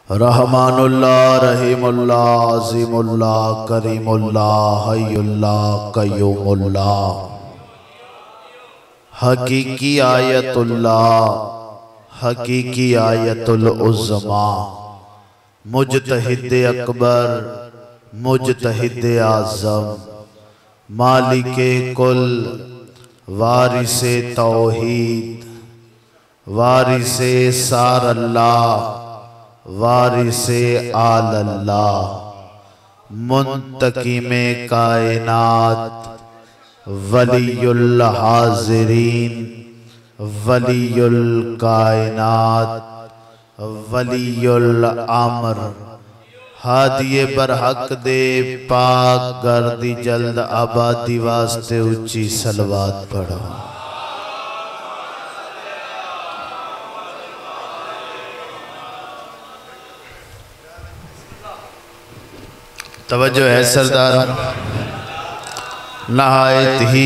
रहमानुल्लाह रहीमुल्लाह अज़ीमुल्लाह करीमुल्लाह हय्युल्लाह कय्यूमुल्लाह हकीकी आयतुल्लाह हकीकी आयतुल उज़्मा मुजतहिद अकबर मुजतहिद आज़म मालिके कुल वारिसे तौहीद वारिसे सार अल्लाह वारिसे आल अल्लाह मुंतकीमे कायनात वलीयुल हाज़िरीन वलीयुल कायनात वलीयुल अमर हादिये बरहक दे पाक गर्दी जल्द आबादी वास्ते उच्ची सलवात पढ़ो। तवज्जो है सरदार, नहायत ही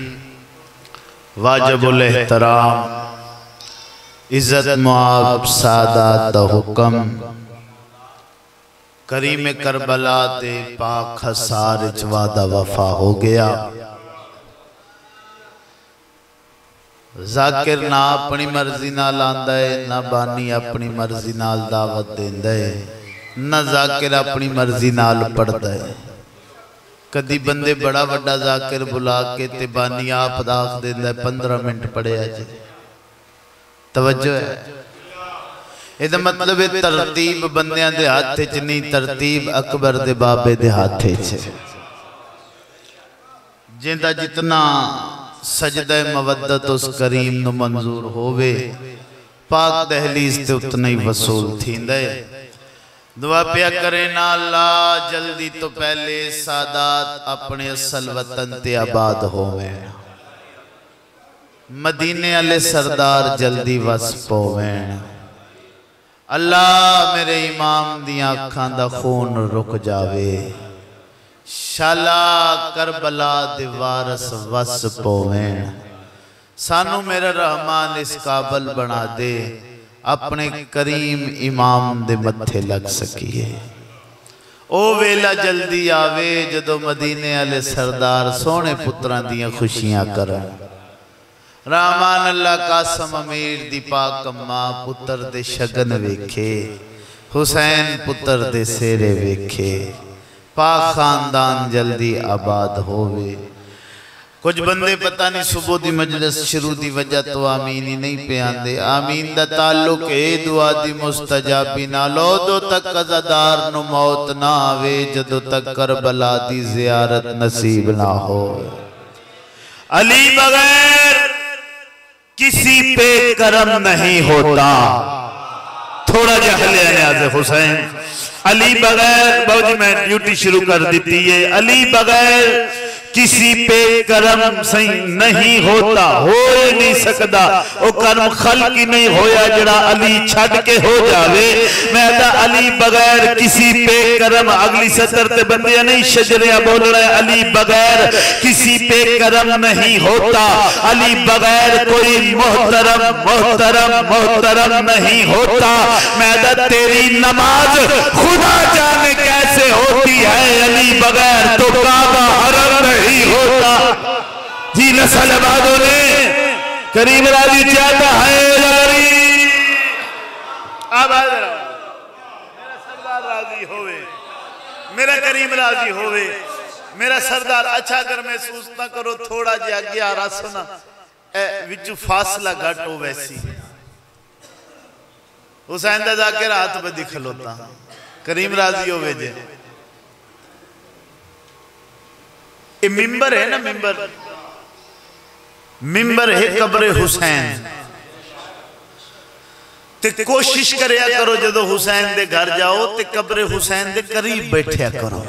वाजिबुल एहतराम इज़्ज़त मुआब सादात हुक्म करीम करबला दे पाक खसार च वादा वफा हो गया। जाकिर ना अपनी मर्जी नाल आंदा है, ना बानी अपनी मर्जी नाल दावत देंदा है, ना जाकिर अपनी मर्जी नाल पढ़ता है। कदी बंदे बड़ा वड्डा जाकिर बुला के ते बानी आप दाख देंदा है 15 मिनट पढ़िया जी। तवज्जो है, इहदा मतलब है तरतीब बंदियां दे हाथ च नहीं, तरतीब अकबर दे बाबे दे हाथ च। जिंदा जितना सजदा मवद्दत उस करीम नु मंजूर होवे पाक दहलीज ते उतना ही वसूल थींदा है। दुआ पिया करे ना अल्लाह जल्दी तो पहले सादात अपने असल वतन ते आबाद होवे, मदीने वाले सरदार जल्दी वस पोवें। अल्लाह मेरे इमाम दियां अखां दा खून रुक जावे, शाला करबला दे वारस वस पोवें। सानू मेरा रहमान इस काबल बना दे अपने करीम इमाम दे मत्थे लग सकीए। ओ वेला जल्दी आवे जदों मदीने वाले सरदार सोने पुत्रां दियां खुशियां करन। रहमान अल्लाह कासम अमीर दी पाक अम्मा पुत्र दे शगन वेखे, हुसैन पुत्र दे सेरे वेखे, पाक खानदान जल्दी आबाद होवे। कुछ बंदे पता नहीं सुबह दी मजलिस शुरू दी वजह तो आमीन ही नहीं पे आंदे। आमीन दा ताल्लुक है दुआ दी मुस्तजाबी नाल। उदों तक अज़ादार नु मौत ना आवे जदों तक करबला दी ज़ियारत नसीब ना हो। अली बगैर किसी पे करम नहीं होता। थोड़ा जहले हुसैन अली बगैर बाबूजी मैं ड्यूटी शुरू कर दी है। अली बगैर किसी पे करम सही नहीं होता, हो नहीं सकता। वो कर्म खल्क ही नहीं होया जड़ा अली छड़ के हो जावे। मैं अली बगैर किसी पे करम अगली सतर ते बंदियां नहीं शजरियां बोल रहे। अली बगैर किसी पे करम नहीं होता, अली बगैर कोई मोहतरम मोहतरम मोहतरम नहीं होता। मैं तेरी नमाज खुदा जाने कैसे होती है, अली बगैर तो काबा हरम नहीं होता। जी नस्ल वालों ने करीम राजी चाहता है अब मेरा सरदार राजी होवे, मेरा करीम राजी होवे, मेरा सरदार। अच्छा अगर महसूस ना करो थोड़ा जिहा अगे आ रहा सुना विच फासला घट हो वैसी हुसैन दा जाकिर हाथ बदी खलोता करीम राजी होवे जे। ये मिंबर है ना, मिंबर मिंबर है कब्र हुसैन। ते कोशिश करया करो जदों हुसैन दे घर जाओ ते कब्र हुसैन दे करीब बैठया करो।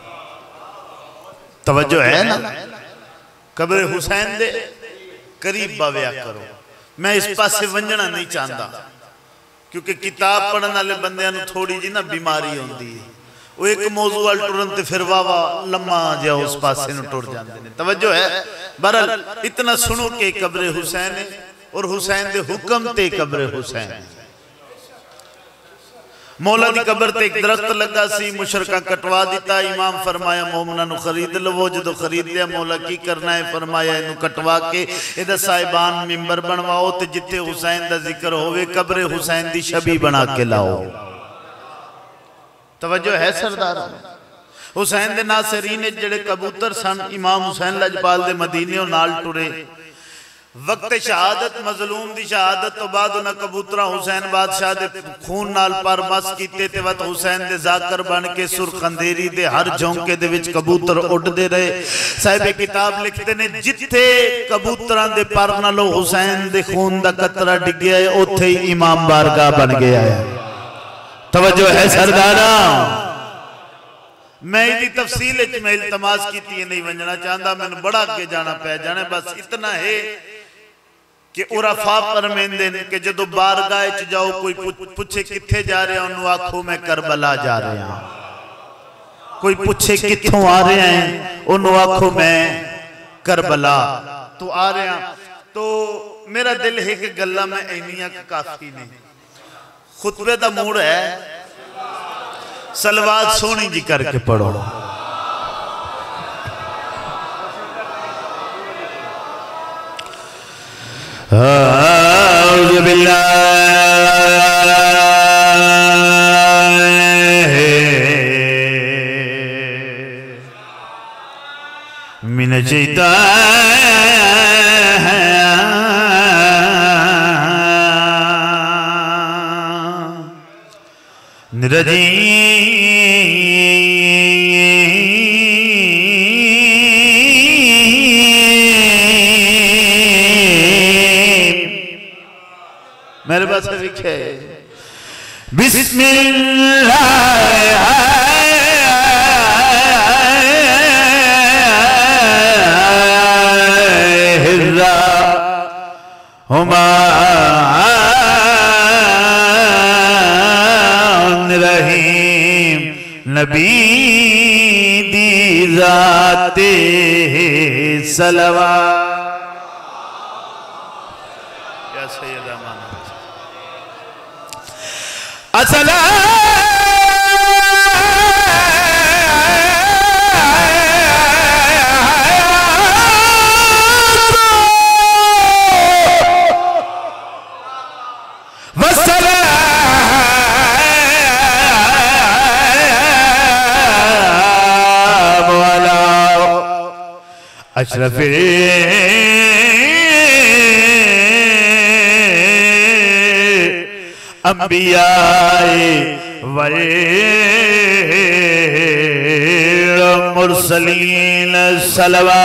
तवज्जो है ना, कब्र हुसैन दे करीब बावया करो। मैं इस पासे वंजना नहीं चाहता क्योंकि किताब पढ़ने वाले बंदियां नूं थोड़ी जी ना बीमारी होंदी है। वो एक मौजू वाल टुरन ते फिर वावा लम्मा जा उस पासे नूं टुर जांदे ने। तवज्जो है। बहरहाल इतना सुनो कि कब्र हुसैन है और हुसैन दे हुक्म ते कब्र हुसैन। मौला दी कबर ते एक दरख्त लगा सी, मुशरका कटवा दिता। इमाम फरमाया मोमना नु खरीद लवो। जो खरीद लिया मौला की करना है, फरमाया इनू कटवा के इहदा साहिबान मिंबर बनवाओ ते जिथे हुसैन दा जिक्र होवे कब्र हुसैन दी छवि बना के लाओ। तवज्जो है सरदार। हुसैन दे नासरीन जेड़े कबूतर सन, इमाम हुसैन लजपाल दे मदीने नाल टुरे। वक्त शहादत मजलूम दी शहादत तो बाद उन्हें कबूतरा हुसैन बादशाह दे खून नाल पर मस कीते ते वत हुसैन दे जाकर बन के सुर्ख अंधेरी दे हर झोंके दे विच कबूतर उड़दे रहे। साहिब किताब लिखते ने जिथे कबूतरां दे पर नालों हुसैन दे खून दा कतरा डिग्या है उथे ही इमाम बारगाह बन गया है। तवज्जो है सरदारा। मैं इहदी तफसील में इल्तमास की नहीं वंजना चाहता, मैंने बड़ा अगे जाना पै जाना। बस इतना है कि उरफा फरमांदे ने कि जदों बारगाह च जाओ कोई पूछे किथे जा रहे, उन्होंने आखो मैं करबला जा रहा। कोई पूछे कित्थों आ रहे हैं, उन्होंने आखो मैं करबला तो आ रहा। तो मेरा दिल है कि गल्लां मैं इन्नियां काफी ने। खुतबे दा मूड है, सलवात सोहनी जी करके पढ़ो। औज़ु बिल्लाहि मिनश शैतानिर रजीम। मेरे पास लिखे बिस्मिल्लाहिर्रहमानिर्रहीम। नबी दी ज़ाते सलवा या सैयदा माना असला अशरफे अंबियाए वल मुरसलीन सलवा।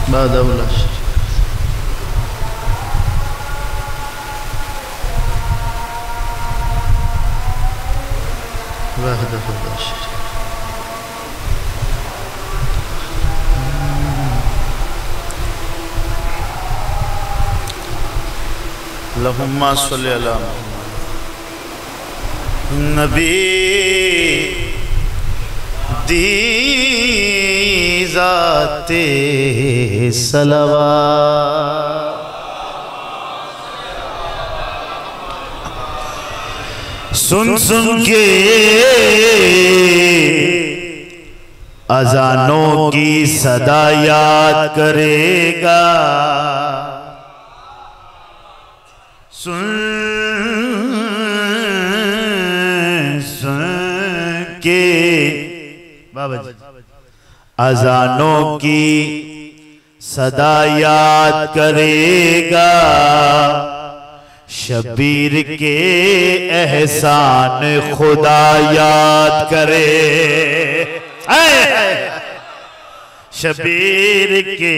बादौला अल्लाहुम्मा सल्ली अला नबी दी ज़ाते सलवा सुन सुन के अजानों की सदा याद करेगा, सुन सुन के बाबा जी अजानों की सदा याद करेगा, शबीर के एहसान खुदा याद करे, शबीर के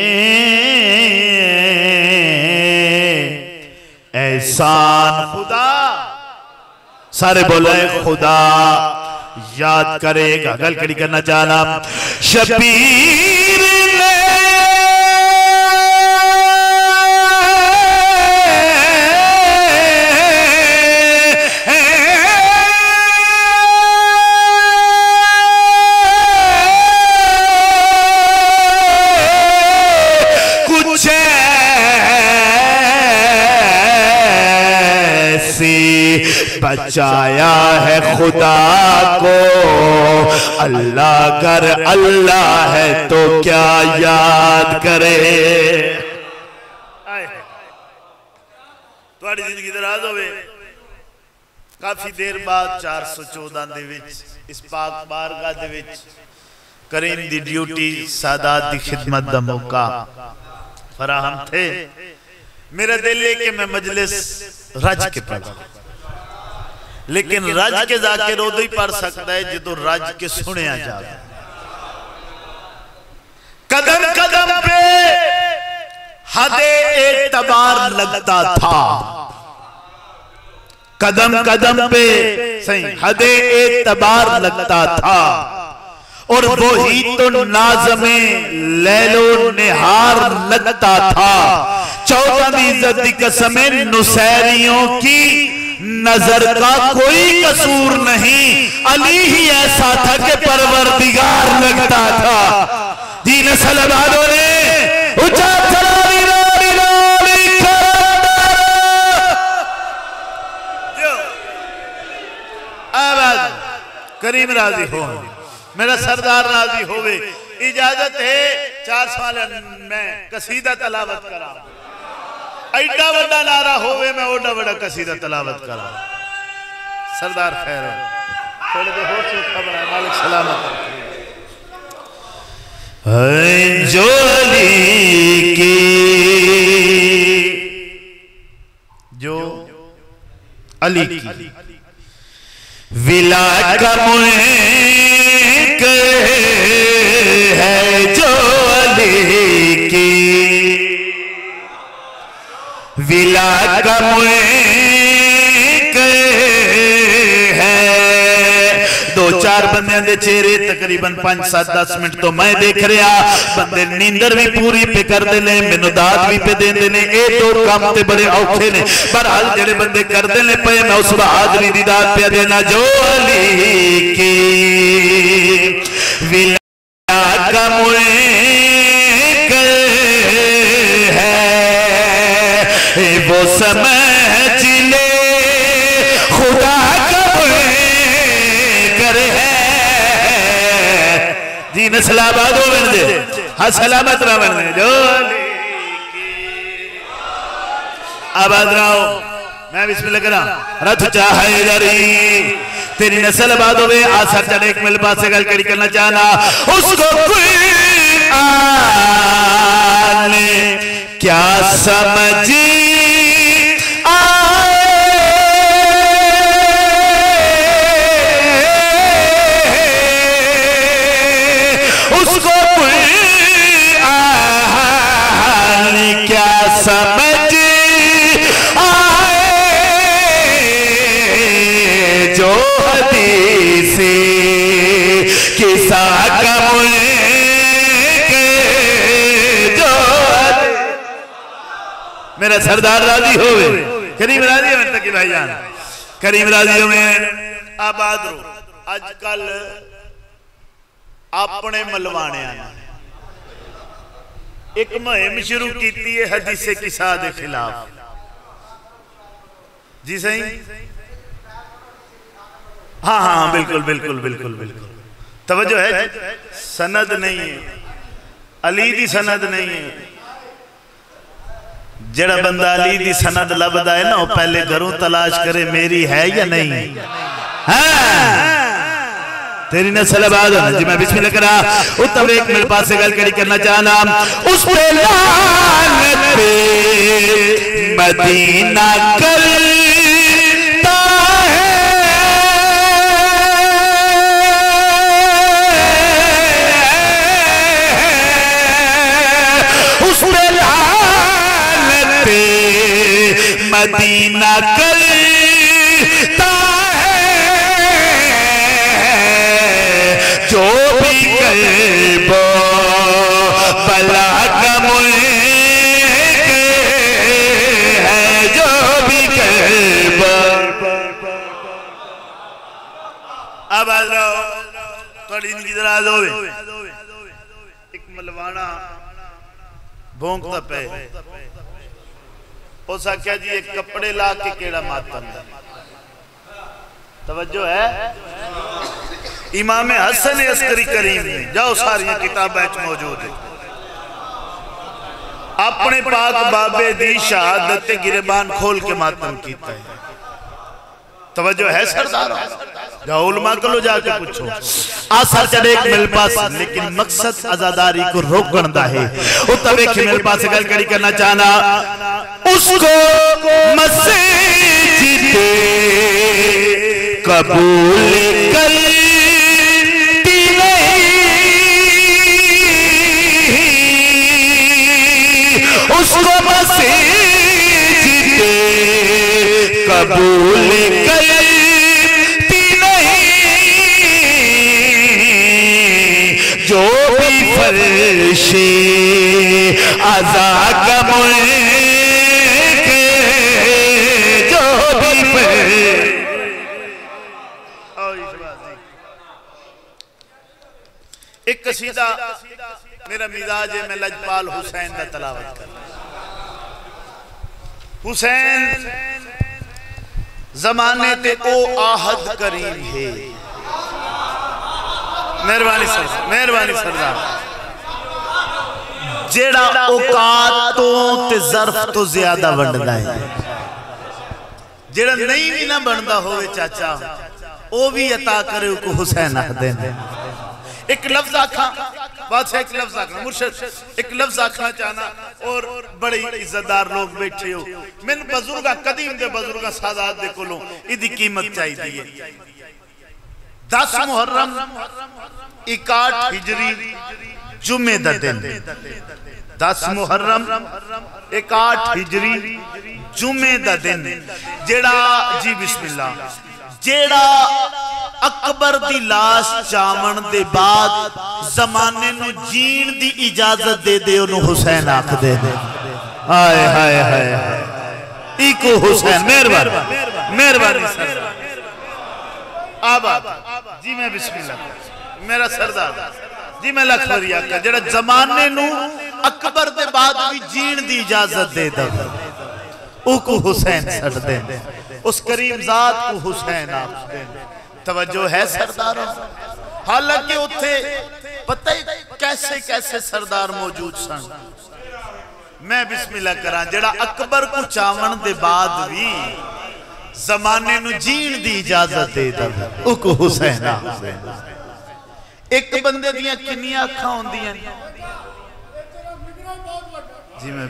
एहसान खुदा, सारे बोले खुदा याद करेगा। गल कड़ी करना चाहना, शबीर ने बचाया है खुदा को, अल्लाह कर अल्लाह है तो क्या याद करे। थोड़ी जिंदगी दराज होवे, काफी देर बाद 414 दे विच इस पाक बारगाह दे विच करीम दी ड्यूटी सादात दी खिदमत दा मौका फराहम थे। मेरा दिल है कि मैं मजलिस रज के पढ़ा, लेकिन रज के जाकिर उदो ही पढ़ सकता है जो रज के सुनिया जाए। कदम कदम पे हदे एतबार लगता था, कदम कदम पे सही हदे एतबार लगता था, और वही तो नाज़मे लैलो निहार लगता था। 14वीं इज्जत की कसमें नुसैरियों की नजर का कोई कसूर नहीं, अली ही ऐसा था कि परवरदिगार लगता था। दीन सलवानों ने उच्चा करीम राजी हो, मेरा सरदार राजी होवे। इजाजत है 4 साल में कसीदा तलावत करा, ऐडा बड़ा नारा होवे मैं ओडा बड़ा कसीदा तलावत करा। सरदार खैर थोड़े देर हो चुका बड़ा मालिक सलामत। जो अली की जो अली की विलायत का मुल्क है, जो अली की विलायत का मुल्क है। 2-4 बंदे दे चेहरे तकरीबन 5-7-10 मिनट तो मैं देख रहा, बंदे नींदर भी पूरी पे करते ने, मैनू दाद भी पे देंदे ने। ये 2 काम ते बड़े औखे ने, पर हाल जेड़े बंदे करते ने पे मैं उस बहादुरी दी दाद पे देना। जो अली की विलायत का मुल्क है, वो समझ ले खुदा का मुल्क है। जी नस्लाबाद हो बन दे, हाँ सलामत रहा बन दे। जो आबाद रहो, मैं बिस्मिल्लाह करा। रथ चाहे दरी तेरी नस्ल आबाद होवे, आसर चढ़े एक मिल पास से गल कड़ी करना चाहना। उसको कुरान क्या समझी उसको समझ आए जो हदीसे किसा कमुल के जो मेरा सरदार राजी होवे करीम राजी है तक भाईजान करीम राजी में आबाद रो आजकल अपने मलवाने एक मुहिम शुरू की है हदीसे किसा के खिलाफ जी सही हाँ हाँ बिल्कुल बिल्कुल बिल्कुल बिल्कुल तवज्जो है सनद नहीं है अली दी सनद नहीं है जेड़ा बंदा अली दी सनद लभदा है ना वो पहले घरों तलाश करे मेरी है या नहीं हाँ तेरी नस्ल आबाद होना जी मैं बिस्मिल्लाह करा उत्तम एक मेरे पास से गल करी करना चाहना उस पे लानत मदीना करता है उस पे लानत मदीना करता जो भी कल्बो बला कमुल है जो भी कल्बो अब आ जाओ थोड़ी इनकी दराज होवे एक मलवाना भोंकता पे उस आख्या जी एक कपड़े ला के केड़ा मातम तवज्जो है इमाम हसन अस्करी करीम ने जाओ सारी किताबें मौजूद है अपने पाक बाबे दी शहादत गिरबान खोल के मातम कीता है तवज्जो है सरदार जाओ उलमा को जाके पूछो आसर चढ़े एक मिल पास लेकिन मकसद आजादारी को रोकण दा है ओ तवे के मिल पास गल करी करना चाहना उसको मस्जिद कबूल कर उसको मस्जिद कबूल करती नहीं जो भी फर्शे अज़ा कमुल के जो भी एक कसीदा मेरा मिजाज है मैं लजपाल हुसैन का तलावत कर हुसैन जमाने ते ओ आहद करीम है मेहरबानी सरदार जेड़ा औकात तो ते ज़र्फ तो ज्यादा वंडदा है जेड़ा नहीं भी ना बनदा होवे चाचा ओ भी अता करे को हुसैन आखदे ने एक लफ्ज आखा बादशाह एक लफ्ज आखना मुर्शिद एक लफ्ज आखना चाहना और बड़े इज्जतदार लोग बैठे हो मैन बुजुर्ग कदीम दे बुजुर्ग सादात दे कोलों इदी कीमत चाहिए 10 मुहर्रम 61 हिजरी जुमे दा दिन 10 मुहर्रम 61 हिजरी जुमे दा दिन जेड़ा जी बिस्मिल्लाह जेड़ा अकबर दी लाश चावण दे बाद जमाने नू जीण दी इजाजत दे दे ओनू हुसैन आखदे ने हाय हाय हाय इको हुसैन मेहरबानी सरदार आबाद जी मैं बिस्मिल्लाह मेरा सरदार जी मैं लख वरिया का जेड़ा जमाने नू अकबर दे बाद भी जीण दी इजाजत दे दे ओको हुसैन सट दे उस करीम जात को हुसैन आखदे ने तवज्जो है सरदारों हालांकि उथे पता ही कैसे कैसे सरदार मौजूद सन मैं बिस्मिल्लाह करा जेड़ा अकबर को चावण दे बाद भी जमाने नू जीण दी इजाजत दे दे उको हुसैन एक बंदे दियां किन्नियां अखां होंदियां जी मैं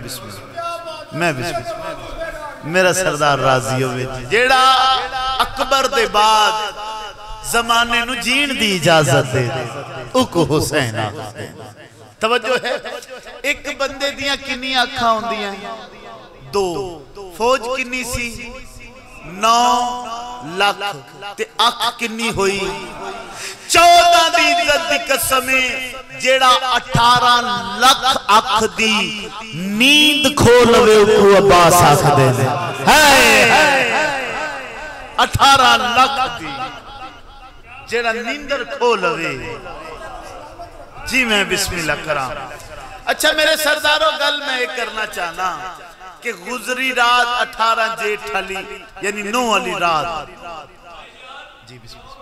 बिस्मिल्लाह मेरा सरदार राजी होवे जेड़ा अकबर दे बाद जमाने नू जीण दी इजाजत दे दे उको हुसैन आखदे तवज्जो है एक बंदे दियां किन्नियां अखां होंदियां 2 फौज किन्नी सी 9 लाख ते अख किन्नी हुई 14 दी इज्जत दी कसम जेड़ा 18 लाख अख दी नींद खो लवे उको अब्बास आखदे ने है 18 लाख दी जेड़ा नींदर खो लवे जी मैं बिस्मिल्लाह करा। अच्छा मेरे सरदारों गल मैं ये करना चाहना कि गुजरी रात 18 जेठ वाली यानी 9 वाली रात जी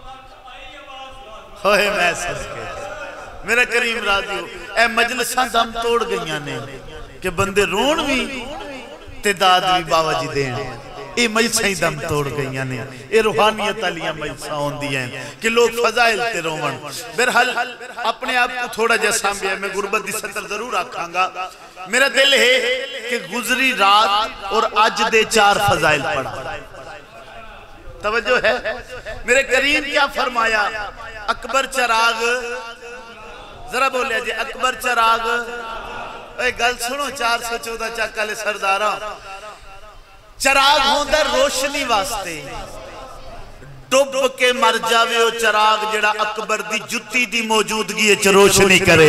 होए मैं सदके मेरा करीम राजियो ए मजलिसां दम तोड़ गईयां ने कि बंदे रोण भी ते दाद भी बाबा जी देन ये मजलिसां ही दम तोड़ गईयां ने ये रूहानियत वालियां मजलिसां होंदियां कि लोग फजाइल ते रोवन। बहरहाल अपने आप को थोड़ा जा सांभिया मैं गुरबत दी सतर जरूर आखांगा। मेरा दिल है कि गुजरी रात और अज दे 4 फजाइल पढ़ा। तवज्जो है मेरे करीम क्या फरमाया अकबर चराग जरा बोलिया जी अकबर चराग गल सुनो 414 चक वाले सरदारा चराग होंदा रोशनी वास्ते डुब के मर जावे ओ चराग जेड़ा अकबर दी जुत्ती दी मौजूदगी च रोशनी करे।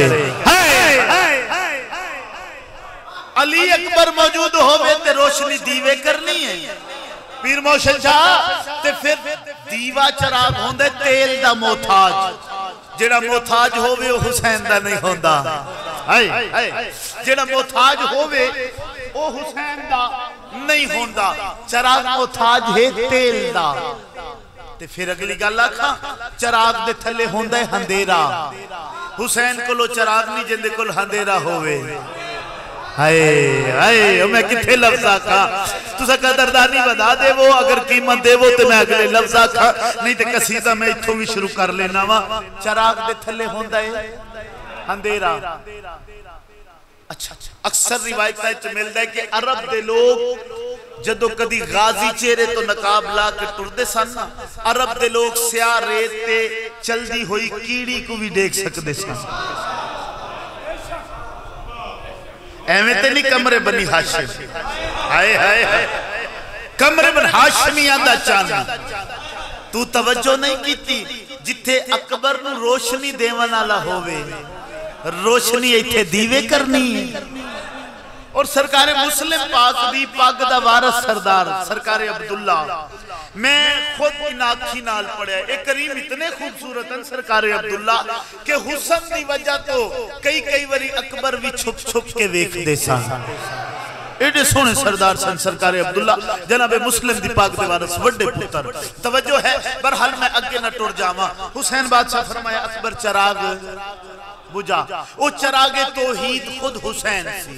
अली अकबर मौजूद होवे ते रोशनी दीवे करनी है पीर मोहसिन शाह ते फिर दीवा चराग होंदा तेल दा मोहताज जेड़ा मोहताज होवे ओ हुसैन दा नहीं होंदा जेड़ा मोहताज होवे ओ हुसैन दा नहीं होंदा चराग मोहताज है तेल दा। ते फिर अगली गल आखा चराग दे थले होंदा है अंधेरा हुसैन कोलो चराग नहीं जिंदे कोल अंधेरा होवे। हाय हाय मैं किथे लफ्ज आखा तुसा कदरदानी बता देवो अगर कीमत देवो तो मैं अगले लफ्ज आखा नहीं तो कसीदा मैं इथों भी शुरू कर लेना वा। चराग दे थले होंदा है अंधेरा। अच्छा अक्सर रिवायत मिलता है कि अरब दे लोग जदों कदी गाजी चेहरे तो नकाब ला के टुरदे सन अरब दे लोग स्याह रेत ते चलदी हुई कीड़ी को भी देख सकते सन। एवें ते नहीं कमरे बनी हाशिम हाय हाय हाय कमरे बन हाशिमी आंदा चांद तू तवज्जो नहीं कीती जिथे अकबर नू रोशनी देवन वाला होवे रोशनी इत्थे दीवे करनी है। और सरकार मुस्लिम पाक दी पग दा वारस सरदार सरकार अब्दुल्ला मैं खुद इन आँखी नाल पढ़िया एक करीम इतने खूबसूरत हैं सरकार अब्दुल्ला के हुस्न दी वजह तो कई कई बारी अकबर भी छुप छुप के वेखदे सन। एडे सोने सरदार सन सरकार अब्दुल्ला जनाबे मुस्लिम दी पाक दे वारस वड्डे पुत्र। तवज्जो है बहरहाल मैं अगे न टुर जावां। हुसैन बादशाह फरमाया अकबर चराग बुझा ओ चरागे तौहीद खुद हुसैन सी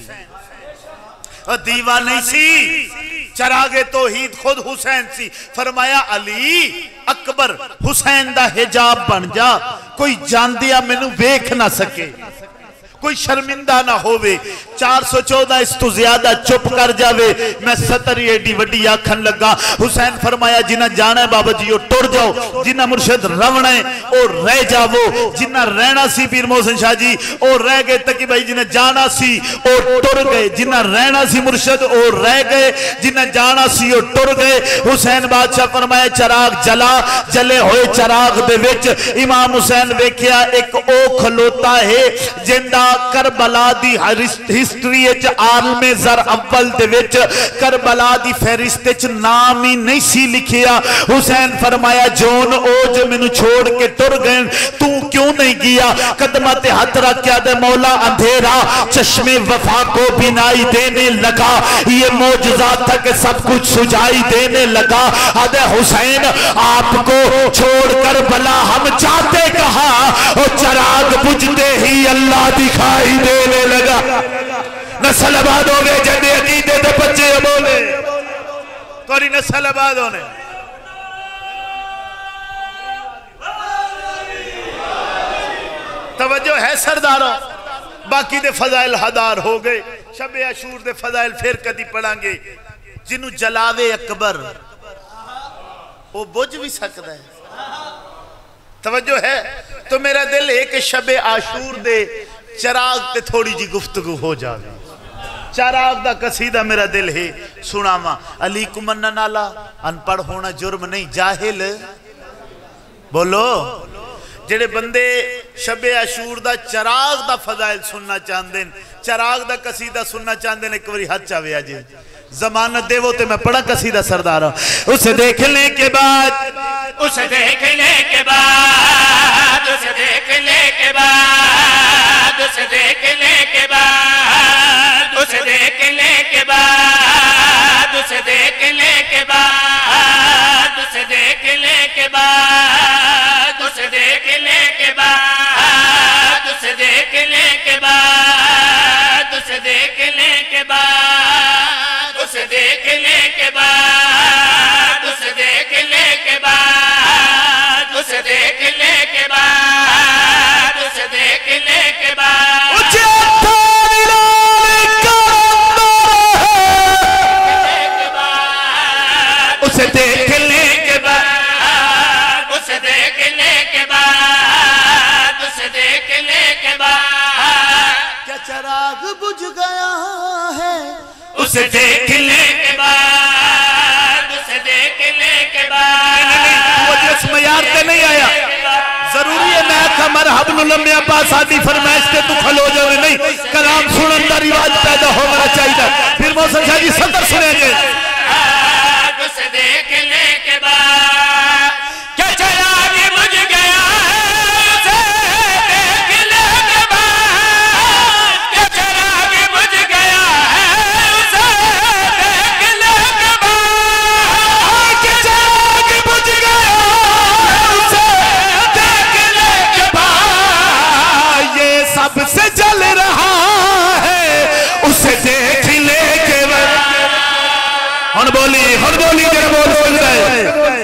दीवा नहीं सी चरागे तौहीद खुद हुसैन सी। फरमाया अली अकबर हुसैन दा हिजाब बन जा कोई जानदिया मैनू वेख ना सके कोई शर्मिंदा ना होवे। 414 इस तो ज्यादा चुप कर जावे मैं सतर एडी वड्डी आखन लगा। हुसैन फरमाया जिन्ना जाना है बाबा जी ओ टुर जाओ जिन्ना मुर्शिद रवना है ओ रह जावो जिन्ना रहना सी पीर मोहसिन शाह जी ओ रह गए तकी भाई जिन्ना जाना सी ओ टुर गए जिन्ना रहना सी मुर्शिद ओ रह गए जिन्ना जाना सी ओ टुर गए। हुसैन बादशाह फरमाया चराग जला जले होए चराग दे विच इमाम हुसैन वेखिया एक ओ खलोता है जिंदा करबला दी हिस्ट्री च आलमे ज़र अव्वल दे विच करबला दी फहरिस्त च नाम ही नहीं सी लिखिया। हुसैन फरमाया जोन ओ जो मैनू छोड़ के टुर गए तू क्यों नहीं गया कदमा ते हाथ रख के आदे मौला अंधेरा चश्मे वफा को बिनाई देने लगा ये मौजज़ा था कि सब कुछ सुझाई देने लगा। आदे हुसैन आपको छोड़ करबला हम चाहते कहा और चराग बुझते ही अल्लाह दिखाई देने लगा। नस्ल आबाद हो गए जंदे अकीदे दे बच्चे बोले तोरी नस्ल आबाद होने। तवज्जो है सरदारों बाकी दे फजाइल हदार हो गए। शबे अशूर दे फजाइल फिर कदी पढ़ांगे। जिन्हों जलावे अकबर वो बुझ भी सकता है। तवज्जो है तो मेरा दिल है कि शबे आशूर दे चराग ते थोड़ी जी गुफ्तगू हो जाए। चराग दा कसीदा मेरा दिल है सुनावा। अली को मनन वाला अनपढ़ होना जुर्म नहीं, जाहिल बोलो। जेड़े बंदे शबे आशूर दा चराग दा फजाइल सुनना चाहते हैं, चराग दा कसीदा सुनना चाहते हैं, एक बारी हाथ चावे अजे जमानत देवो ते मैं पढ़ा कसीदा सरदार। उसे देखने के बाद, उसे देखने के बाद, उसे देखने के बाद, उसे देखने के बाद, उसे देखने के बाद, उसे देखने के बाद, उसे देखने के बाद, उसे देखने के बाद, उसे देखने के बाद, उसे देखने के बाद, उसे देखने के बाद, उसे देखने के बाद, उसे देखने के बाद, उसे देखने के बाद, उसे देखने के बाद, उसे देखने के बाद, उसे देखने के बाद, क्या चराग बुझ गया है? उसे देखने के बाद, उसे देखने के बाद, वो जिसम यार ते नहीं आया जरूरी है। मैं कमर हबल लम्बे अब्बास आदि फरमाइश ते तू खलो जावे नहीं, कलाम सुनन दा रिवाज पैदा होना चाहिए। फिर मौसम शाह जी सदर सुनेंगे। उसे देखने के बाद क्या चराग बुझ गया है? उसे देखने के बाद क्या चराग बुझ गया है? उसे देखने के बाद क्या चराग बुझ गया है? उसे देखने के बाद ये सबसे जल रहा है, उसे देखने के बाद। हन बोली जरा बोल सुनता है।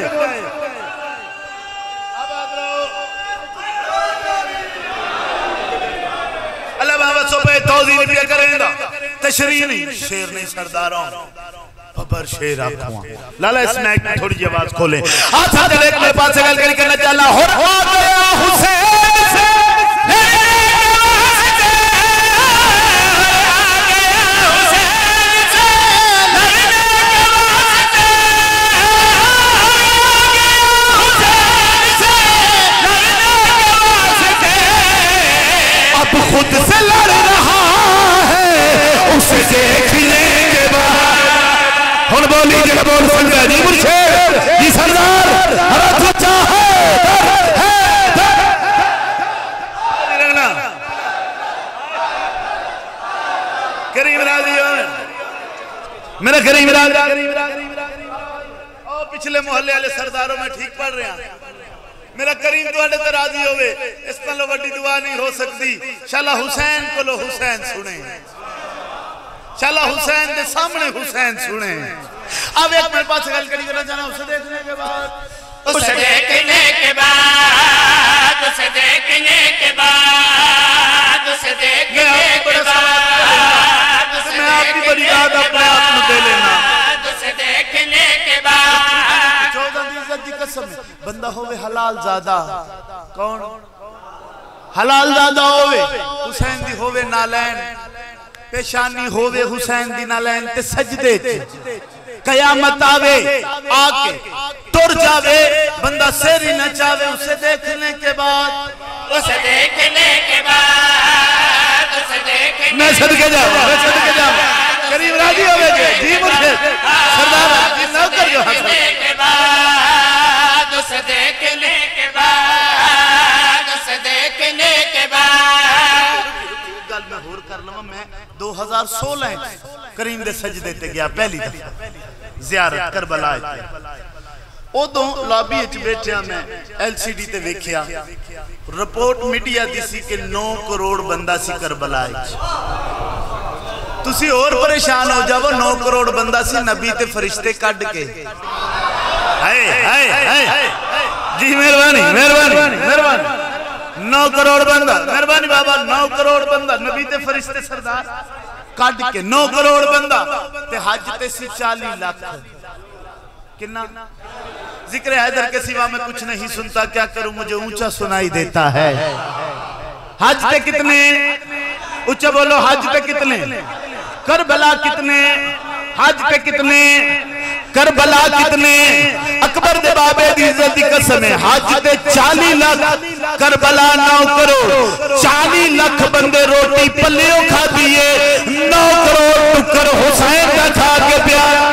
अल्लाह बाबा सोपे तौज़ी नहीं करेंदा, तशरीह नहीं, शेर नहीं सरदारों खबर शेर आखूं। लाला इस माइक में थोड़ी आवाज खोले। हाथ हाथ लेके मेरे पास से गल करना चला हो गया हुसैन से खुद से लड़ रहा है, उसे देखने के बाद। हुन बोली जरा बोल सुन रहा जी मुर्शिद जी सरदार हरा सच्चा है करीम राजी मेरा करीम राजी। और पिछले मोहल्ले वाले सरदारों में ठीक पढ़ रहे हैं। मेरा करीम तुहाडे ते राजी होवे, इस नालों वड्डी दुआ नहीं हो सकती। शाला हुसैन को लो हुसैन सुने, शाला हुसैन के सामने हुसैन सुने। अब एक मेरे पास गल करी करना चाहना। उसे देखने के बाद, उसे देखने के बाद, उसे देखने के बाद, उसे देखने के बाद, मैं आपकी बड़ी याद अपने आप में दे लेना। उसे देखने के बाद 14 दी इज्जत दी कसम बंदा होवे हलाल ज़ादा। कौन हलाल ज़ादा होवे? हुसैन दी होवे नालैन, पेशानी होवे हुसैन दी नालैन ते सजदे च कयामत आवे आके तुर जावे, बंदा सिर ही न चावे। उसे देखने के बाद, उसे देखने के बाद, उसे देखने मैं सदके जाऊं, मैं सदके जाऊं। करीम राजी होवे जी मुर्शिद सरदार जी नौकर जो के बाद, उसे देखने के बाद, उसे देखने के बाद। गल मैं होर कर लवां। मैं 2016 करीम दे सजदे ते गया पहली दफा ज़ियारत करबला। उदों लॉबी च बैठिया मैं LCD ते वेखिया रिपोर्ट मीडिया दी सी कि 9 करोड़ बंदा सी करबला। तुसी और परेशान हो जाओ। 9 करोड़ बंदा सी, नबी ते फरिश्ते कट के। हाय हाय हाय जी मेहरबानी मेहरबानी मेहरबानी। 9 करोड़ बंदा, मेहरबानी बाबा। 9 करोड़ बंदा, नबी ते फरिश्ते सरदार कट के 9 करोड़ बंदा ते हज ते सी 40 लाख। कितना जिक्र हैदर के सिवा मैं कुछ नहीं सुनता, क्या करूं मुझे ऊंचा सुनाई देता है। हज पे कितने ऊंचा बोलो, हज पे कितने करबला कितने, हज पे कितने, करबला कितने, अकबर दे बाबे दी इज्जत दी कसम है, हज ते 40 लाख, करबला 9 करोड़, 40 लाख बंदे रोटी पल्लियों खा दिए, 9 करोड़ टुकर हुसैन का खा के प्यार